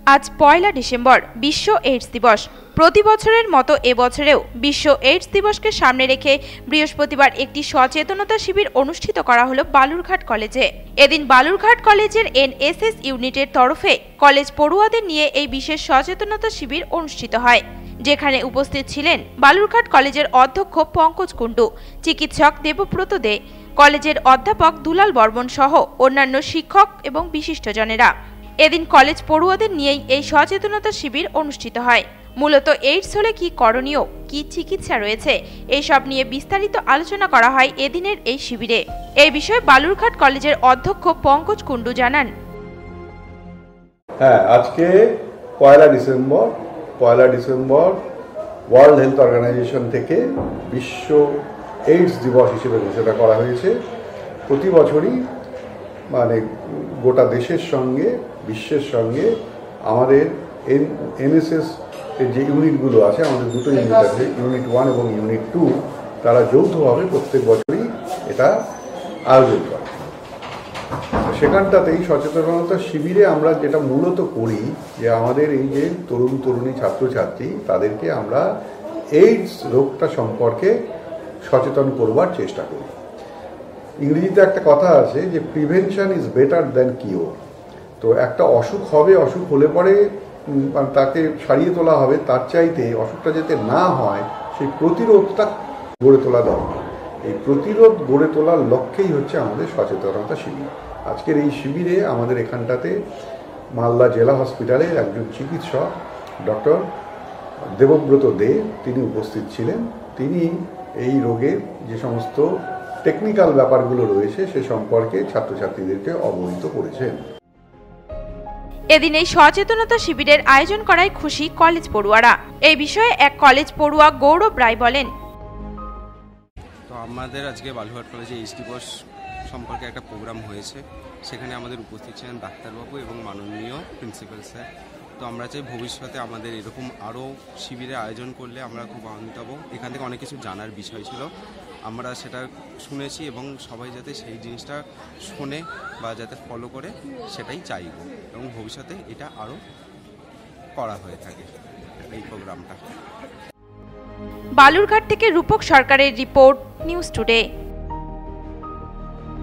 আজ ১লা ডিসেম্বর বিশ্ব এইডস দিবস। প্রতি বছরের মতো এবছরেও বিশ্ব এইডস দিবসকে সামনে রেখে বৃহস্পতিবার একটি সচেতনতা শিবির অনুষ্ঠিত করা হলো বালুরঘাট কলেজে। এদিন বালুরঘাট কলেজের এনএসএস ইউনিটের তরফে কলেজ পড়ুয়াদের নিয়ে এই বিশেষ সচেতনতা শিবির অনুষ্ঠিত হয়, যেখানে উপস্থিত ছিলেন বালুরঘাট কলেজের অধ্যক্ষ পঙ্কজ কুণ্ডু, চিকিৎসক দেবব্রত দে, কলেজের অধ্যাপক দুলাল বর্মন সহ অন্যান্য শিক্ষক এবং বিশিষ্টজনেরা। এদিন কলেজ পড়ুয়াদের নিয়েই এই সচেতনতা শিবির অনুষ্ঠিত হয়। মূলত এইডস হলে কি করণীয়, কি চিকিৎসা রয়েছে, এইসব নিয়ে বিস্তারিত আলোচনা করা হয় এদিনের এই শিবিরে। এই বিষয়ে বালুরঘাট কলেজের অধ্যক্ষ পঙ্কজ কুণ্ডু জানান, আজকে ১লা ডিসেম্বর ওয়ার্ল্ড হেলথ অর্গানাইজেশন থেকে বিশ্ব এইডস দিবস হিসেবে ঘোষণা করা হয়েছে। প্রতি বছরই মানে গোটা দেশের সঙ্গে বিশ্বের সঙ্গে আমাদের এনএসএস এর যে ইউনিটগুলো আছে, আমাদের দুটো ইউনিট আছে, ইউনিট 1 এবং ইউনিট 2, তারা যৌথভাবে প্রত্যেক বছরই এটা আয়োজন করে। সেখানটাতেই সচেতনতা শিবিরে আমরা যেটা মূলত করি যে আমাদের এই যে তরুণী ছাত্রছাত্রী, তাদেরকে আমরা এইডস রোগটা সম্পর্কে সচেতন করবার চেষ্টা করি। ইংরেজিতে একটা কথা আছে যে prevention is better than cure. তো একটা অসুখ হবে, অসুখ হলে পরে তাকে সারিয়ে তোলা হবে, তার চাইতে অসুখটা যাতে না হয় সেই প্রতিরোধটা গড়ে তোলা দরকার। এই প্রতিরোধ গড়ে তোলার লক্ষ্যেই হচ্ছে আমাদের সচেতনতা শিবির। আজকের এই শিবিরে আমাদের এখানটাতে মালদা জেলা হসপিটালের একজন চিকিৎসক ডক্টর দেবব্রত দে তিনি উপস্থিত ছিলেন। তিনি এই রোগের যে সমস্ত টেকনিক্যাল ব্যাপারগুলো রয়েছে সে সম্পর্কে ছাত্রছাত্রীদেরকে অবহিত করেছেন। এদিন এই সচেতনতা শিবিরের আয়োজন করায় খুশি কলেজ পড়ুয়ারা। এই বিষয়ে এক কলেজ পড়ুয়া গৌরব রায় বলেন, তো আমাদের আজকে বালুরঘাট কলেজে এইডস দিবস সম্পর্কে একটা প্রোগ্রাম হয়েছে। সেখানে আমাদের উপস্থিত ছিলেন ডাক্তারবাবু এবং মাননীয় প্রিন্সিপাল স্যার। তো আমরা চাই ভবিষ্যতে আমাদের এরকম আরও শিবিরে আয়োজন করলে আমরা খুব আনন্দিত হব। এখান থেকে অনেক কিছু জানার বিষয় ছিল, আমরা সেটা শুনেছি এবং সবাই যাতে সেই জিনিসটা শোনে বা যাতে ফলো করে সেটাই চাইব, এবং ভবিষ্যতে এটা আরও করা হয়ে থাকে এই প্রোগ্রামটা। বালুরঘাট থেকে রূপক সরকারের রিপোর্ট, নিউজ টুডে।